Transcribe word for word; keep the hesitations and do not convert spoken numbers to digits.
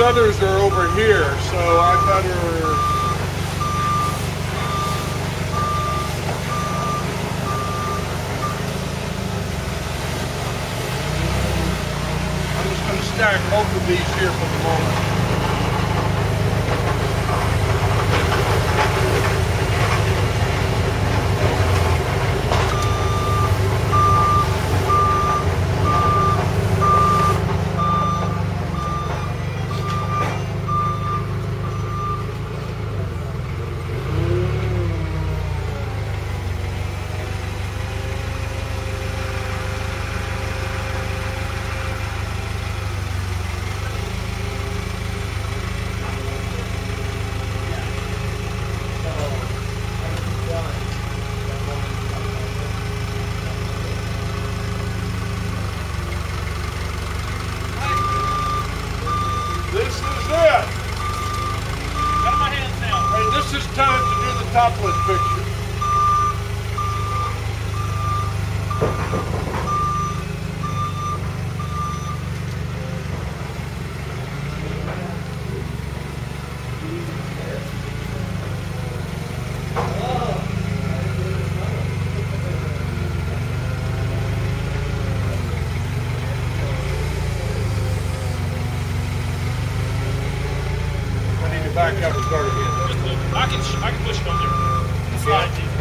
others are over here, so I better... I'm just going to stack both of these here for the moment. Topless picture. I need to back up and start again. I can, I can push it on there. Slide it.